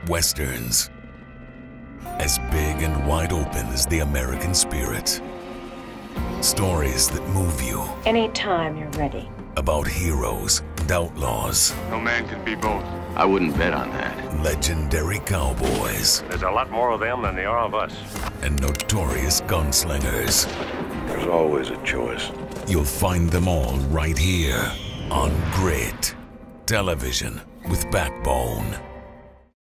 Westerns. As big and wide open as the American spirit. Stories that move you. Anytime you're ready. About heroes and outlaws. No man can be both. I wouldn't bet on that. Legendary cowboys. There's a lot more of them than there are of us. And notorious gunslingers. There's always a choice. You'll find them all right here on Grit Television with Backbone.